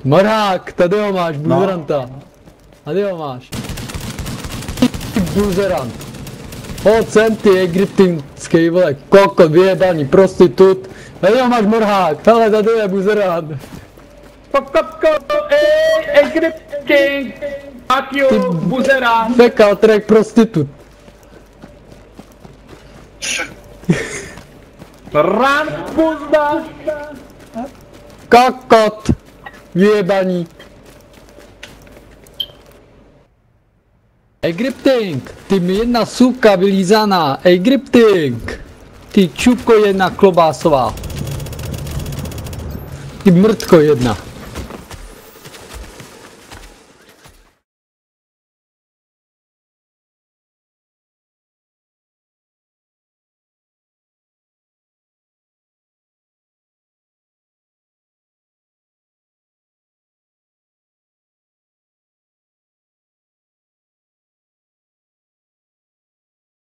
Morák, tady ho máš, buzeranta. Tady ho máš. Buzerant. Pojď sem ty egyptinský vole, kokot, vyjebaný, prostitut. Tady ho máš morhák, hele, tady je buzerant. Egyptin! Fuck you, buzerant! Fekal, trek, prostitut. Run, puzda! Kokot, vyjebaný. Egyptink, ty mi jedna suka vylízaná, Egyptink. Ty čupko jedna klobásová. Ty mrtko jedna.